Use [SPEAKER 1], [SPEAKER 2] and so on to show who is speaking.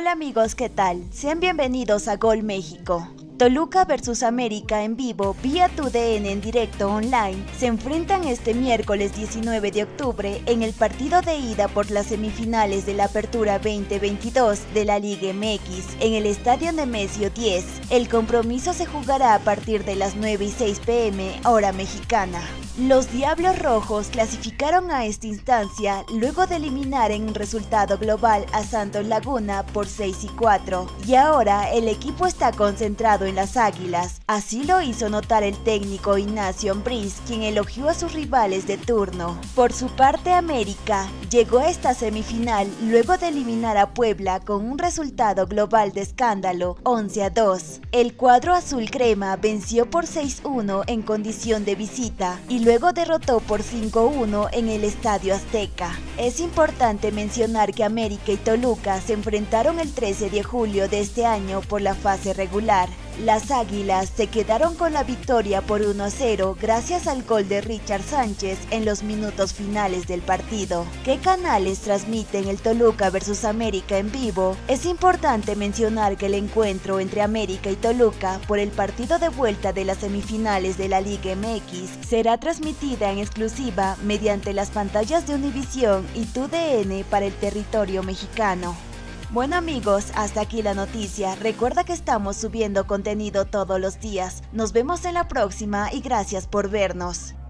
[SPEAKER 1] Hola amigos, ¿qué tal? Sean bienvenidos a Gol México. Toluca vs América en vivo vía TUDN en directo online se enfrentan este miércoles 19 de octubre en el partido de ida por las semifinales de la Apertura 2022 de la Liga MX en el Estadio Nemesio 10. El compromiso se jugará a partir de las 9:06 p.m. hora mexicana. Los Diablos Rojos clasificaron a esta instancia luego de eliminar en un resultado global a Santos Laguna por 6-4, y ahora el equipo está concentrado en las Águilas. Así lo hizo notar el técnico Ignacio Ambriz, quien elogió a sus rivales de turno. Por su parte, América llegó a esta semifinal luego de eliminar a Puebla con un resultado global de escándalo, 11-2. El cuadro azul crema venció por 6-1 en condición de visita y luego derrotó por 5-1 en el Estadio Azteca. Es importante mencionar que América y Toluca se enfrentaron el 13 de julio de este año por la fase regular. Las Águilas se quedaron con la victoria por 1-0 gracias al gol de Richard Sánchez en los minutos finales del partido. ¿Qué canales transmiten el Toluca vs América en vivo? Es importante mencionar que el encuentro entre América y Toluca por el partido de vuelta de las semifinales de la Liga MX será transmitida en exclusiva mediante las pantallas de Univisión y TUDN para el territorio mexicano. Bueno amigos, hasta aquí la noticia. Recuerda que estamos subiendo contenido todos los días. Nos vemos en la próxima y gracias por vernos.